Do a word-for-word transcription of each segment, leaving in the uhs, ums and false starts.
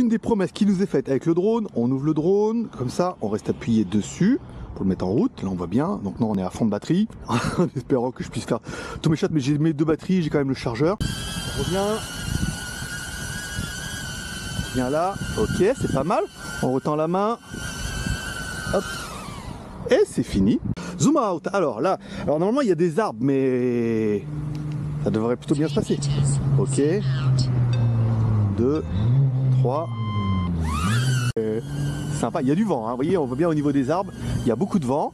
des promesses qui nous est faite avec le drone, on ouvre le drone, comme ça, on reste appuyé dessus pour le mettre en route. Là, on voit bien. Donc, non, on est à fond de batterie, en espérant que je puisse faire tous mes shots. Mais j'ai mes deux batteries, j'ai quand même le chargeur. On revient. On revient là. Ok, c'est pas mal. On retend la main. Hop. Et c'est fini. Zoom out. Alors là, alors normalement, il y a des arbres, mais ça devrait plutôt bien se passer. Ok. deux, trois. Euh, sympa, il y a du vent, hein. Vous voyez, on voit bien au niveau des arbres, il y a beaucoup de vent.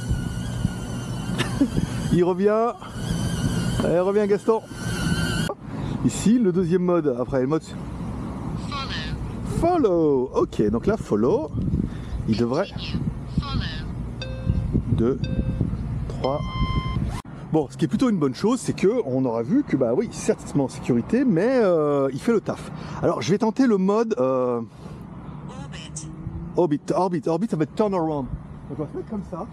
Il revient. Allez, revient Gaston. Ici, le deuxième mode, après le mode... Follow. Ok, donc là, follow. Il devrait... deux, trois... Bon, ce qui est plutôt une bonne chose, c'est que on aura vu que, bah oui, certes, c'est en sécurité, mais euh, il fait le taf. Alors, je vais tenter le mode... Euh... Orbit. Orbit, orbit, ça va être turn around. Donc, on va se mettre comme ça.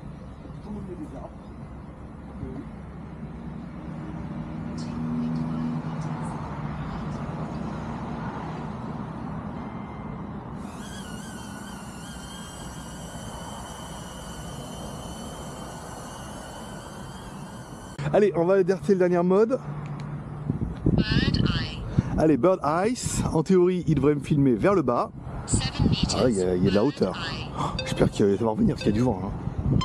Allez, on va adapter le dernier mode. Bird eye. Allez, Bird Eyes. En théorie, il devrait me filmer vers le bas. Ah, il y, a, il y a de la hauteur. Oh, j'espère que ça va revenir parce qu'il y a du vent. Hein.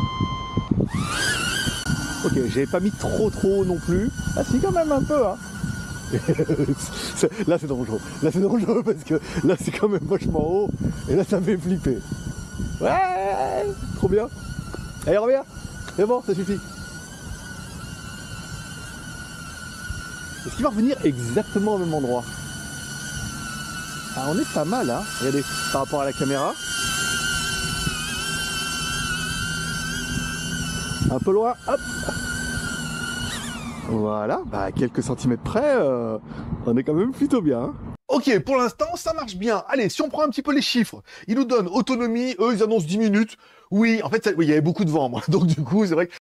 Ok, j'avais pas mis trop trop non plus. Ah si, quand même un peu. Hein. Là, c'est dangereux. Là, c'est dangereux parce que là, c'est quand même vachement haut. Et là, ça me fait flipper. Ouais, trop bien. Allez, reviens. C'est bon, ça suffit. Est-ce qu'il va revenir exactement au même endroit? Ah, on est pas mal, hein. Regardez, par rapport à la caméra. Un peu loin, hop. Voilà, bah à quelques centimètres près, euh, on est quand même plutôt bien. Hein. Ok, pour l'instant, ça marche bien. Allez, si on prend un petit peu les chiffres, ils nous donnent autonomie, eux, ils annoncent dix minutes. Oui, en fait, ça, oui, il y avait beaucoup de vent, moi. Donc, du coup, c'est vrai que